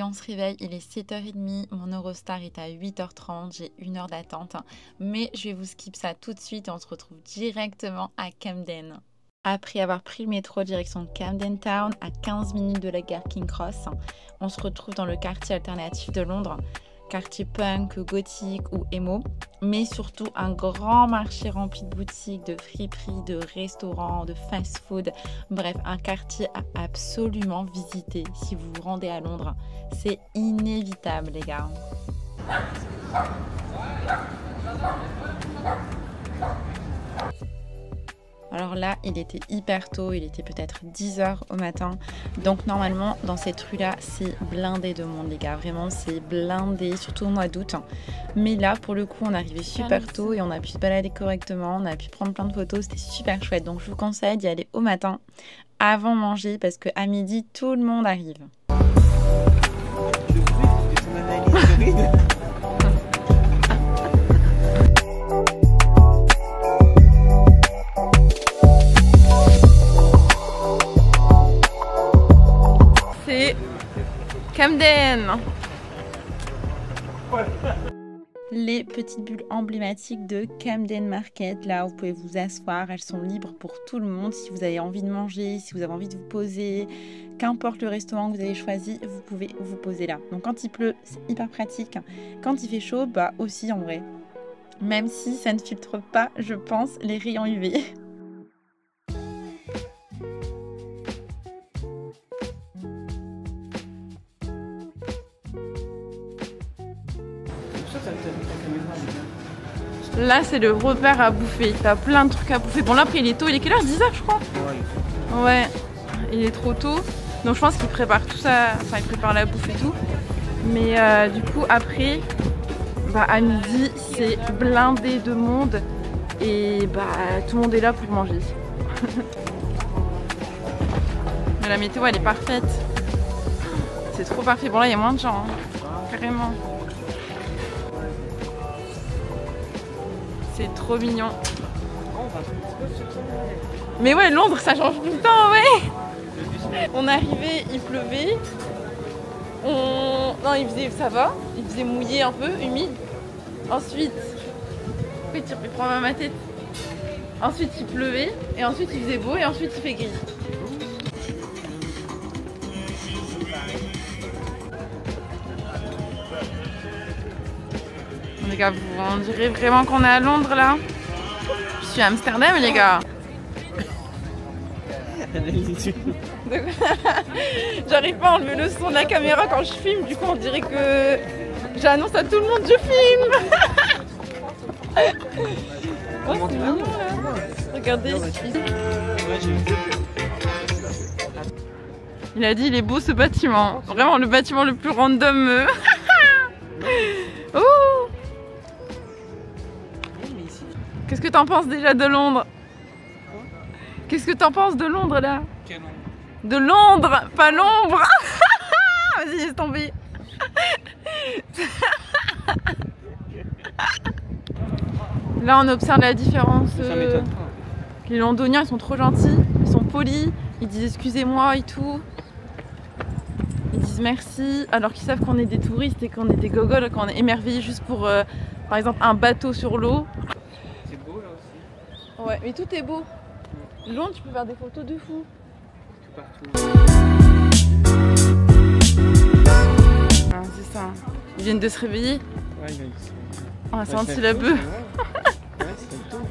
on se réveille, il est 7h30, mon Eurostar est à 8h30, j'ai 1 heure d'attente. Mais je vais vous skip ça tout de suite et on se retrouve directement à Camden. Après avoir pris le métro direction Camden Town, à 15 minutes de la gare King Cross, on se retrouve dans le quartier alternatif de Londres. Quartier punk, gothique ou emo, mais surtout un grand marché rempli de boutiques, de friperies, de restaurants, de fast-food. Bref, un quartier à absolument visiter si vous vous rendez à Londres. C'est inévitable, les gars. Alors là, il était hyper tôt, il était peut-être 10h au matin. Donc normalement, dans cette rue-là, c'est blindé de monde, les gars. Vraiment, c'est blindé, surtout au mois d'août. Mais là, pour le coup, on arrivait super tôt et on a pu se balader correctement. On a pu prendre plein de photos, c'était super chouette. Donc je vous conseille d'y aller au matin, avant manger, parce qu'à midi, tout le monde arrive. Camden. Les petites bulles emblématiques de Camden Market, là vous pouvez vous asseoir, elles sont libres pour tout le monde. Si vous avez envie de manger, si vous avez envie de vous poser, qu'importe le restaurant que vous avez choisi, vous pouvez vous poser là. Donc quand il pleut, c'est hyper pratique. Quand il fait chaud, bah aussi en vrai. Même si ça ne filtre pas, je pense, les rayons UV. Là, c'est le repère à bouffer. T'as plein de trucs à bouffer. Bon, là, après, il est tôt. Il est quelle heure? 10h, je crois. Ouais, il est trop tôt. Donc, je pense qu'il prépare tout ça. Enfin, il prépare la bouffe et tout. Mais du coup, après, bah, à midi, c'est blindé de monde. Et bah, tout le monde est là pour manger. Mais la météo, elle est parfaite. C'est trop parfait. Bon, là, il y a moins de gens. Hein. Carrément. C'est trop mignon. Mais ouais, Londres, ça change tout le temps, ouais. On arrivait, il pleuvait. Non, il faisait, ça va. Il faisait mouillé un peu, humide. Ensuite, oui, tu prends ma tête. Ensuite, il pleuvait. Et ensuite, il faisait beau. Et ensuite, il fait gris. Les gars, on dirait vraiment qu'on est à Londres là. Je suis à Amsterdam, les gars. J'arrive pas à enlever le son de la caméra quand je filme, du coup on dirait que j'annonce à tout le monde que je filme. Oh, c'est mignon là. Regardez. Il a dit il est beau ce bâtiment. Vraiment le bâtiment le plus random. Oh. Qu'est-ce que t'en penses déjà de Londres? Qu'est-ce que t'en penses de Londres là? De Londres, pas l'ombre. Vas-y, laisse tomber. Là, on observe la différence. Les Londoniens, ils sont trop gentils, ils sont polis, ils disent excusez-moi et tout. Ils disent merci, alors qu'ils savent qu'on est des touristes et qu'on est des gogoles, qu'on est émerveillés juste pour, par exemple, un bateau sur l'eau. C'est beau là aussi. Ouais, mais tout est beau. Londres, tu peux faire des photos de fou. Partout. Ah, c'est ça. Ils viennent de se réveiller. Ouais, il On a senti la bœuf. Ouais, c'est tôt.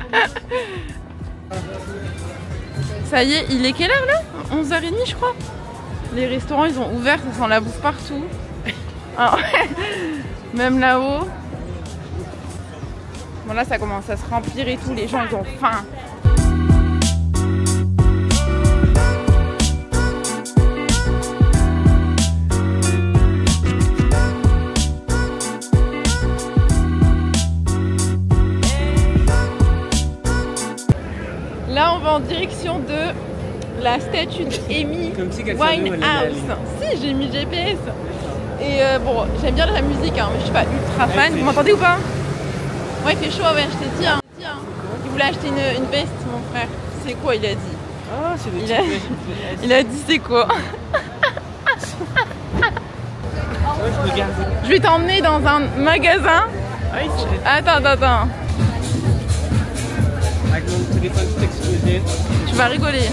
Ça y est, il est quelle heure là? 11h30 je crois. Les restaurants ils ont ouvert, ça sent la bouffe partout. Ah, ouais. Même là-haut. Bon là ça commence à se remplir et tout, les gens ils ont faim. Là on va en direction de la statue d'Amy Winehouse. Si, j'ai mis GPS. Et bon, j'aime bien la musique, hein, mais je suis pas ultra fan. Vous m'entendez ou pas? Ouais, il fait chaud, ouais, je t'ai dit. Hein. Il voulait acheter une veste, mon frère. C'est quoi, il a dit? Ah, c'est le il a dit c'est quoi? Ouais, je regarde. Je vais t'emmener dans un magasin. Ah, il serait Attends. avec mon téléphone tout explosé. Tu vas rigoler.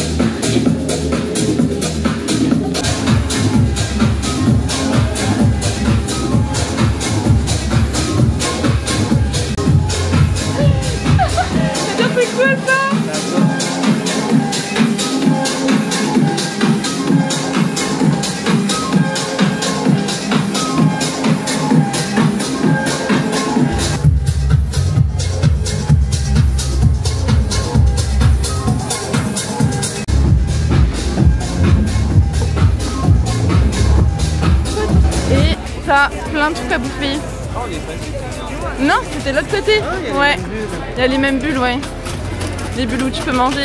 C'est quoi ça? Et t'as plein de trucs à bouffer. Oh, on est passé. Non, c'était l'autre côté. Ah, il y a Ouais. les mêmes bulles. Il y a les mêmes bulles, ouais. Les bulles où tu peux manger.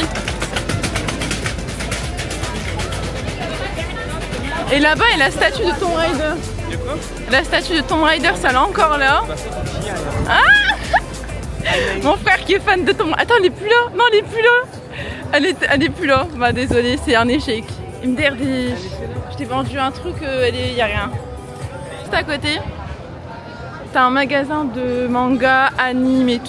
Et là-bas, il y a la statue de Tomb Raider. De quoi? La statue de Tomb Raider, ça l'est encore là. Bah, faut que j'y aille. Ah, mon frère qui est fan de Tomb Raider. Attends, elle est plus là. Non, elle est plus là. Elle est plus là. Bah désolé, c'est un échec. Il me dit, je t'ai vendu un truc, y a rien. Juste à côté, t'as un magasin de manga, anime et tout.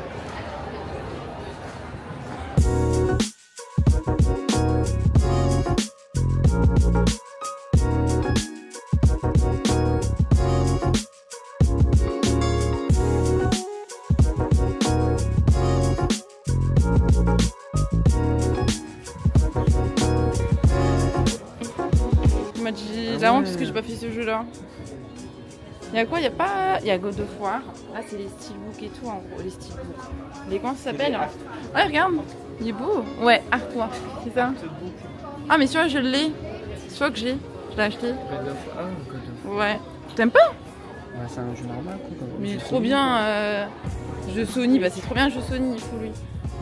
Moi j'ai la honte parce que j'ai pas fait ce jeu là. Il y a quoi? Il y a pas. Il y a God of War. Là c'est les steelbooks et tout en gros. Les steelbooks. Les comment ça s'appelle? Ouais regarde. Il est beau. Ouais, Artois. C'est ça. Ah mais celui-là je l'ai. Celui-là que j'ai. Je l'ai acheté. God of... Ah, God of... Ouais. T'aimes pas? Bah, c'est un jeu normal, quoi. Mais il est trop bien. Jeu Sony. Bah c'est trop bien jeu Sony. Il faut lui.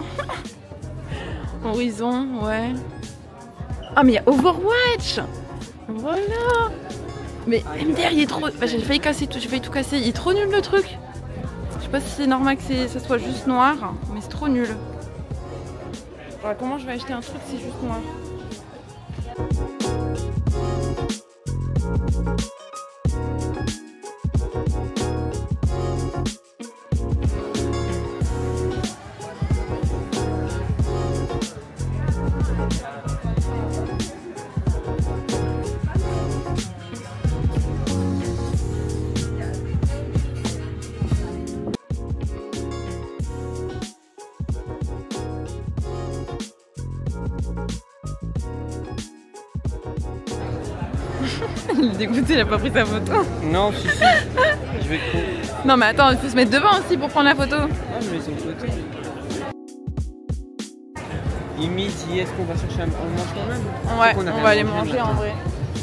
Horizon. Ouais. Ah mais il y a Overwatch. Voilà. Mais MDR il est trop... Bah, j'ai failli casser tout, j'ai failli tout casser. Il est trop nul le truc. Je sais pas si c'est normal que ça soit juste noir, mais c'est trop nul. Voilà, comment je vais acheter un truc si c'est juste noir? Il est dégoûté, il a pas pris sa photo. Non, si. Je vais trop. Non mais attends, il faut se mettre devant aussi pour prendre la photo. Ah, je mets son côté. Il midi, est-ce qu'on va chercher un mange quand même? Ouais, qu'on a on rien va aller mangé, manger en vrai.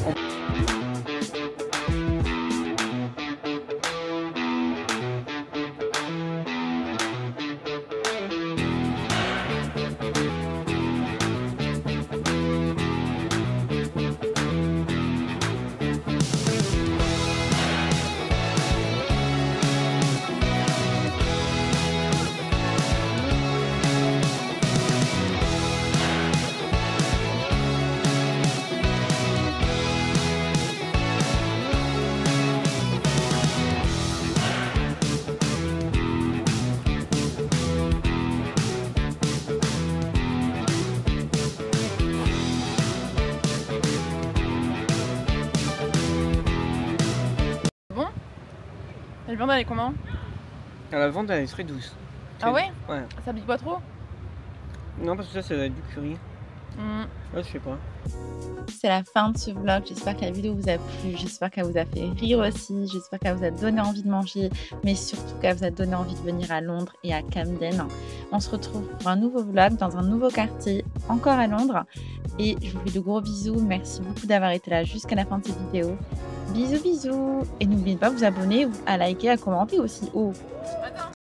Et le viande elle est comment? À la vente, elle est très douce. Ah ouais? Ouais. Ça pique pas trop? Non, parce que ça, c'est du curry. Ouais, je sais pas. C'est la fin de ce vlog. J'espère que la vidéo vous a plu. J'espère qu'elle vous a fait rire aussi. J'espère qu'elle vous a donné envie de manger. Mais surtout qu'elle vous a donné envie de venir à Londres et à Camden. On se retrouve pour un nouveau vlog dans un nouveau quartier, encore à Londres. Et je vous fais de gros bisous. Merci beaucoup d'avoir été là jusqu'à la fin de cette vidéo. Bisous, bisous. Et n'oubliez pas de vous abonner, à liker, à commenter aussi. Oh. Attends.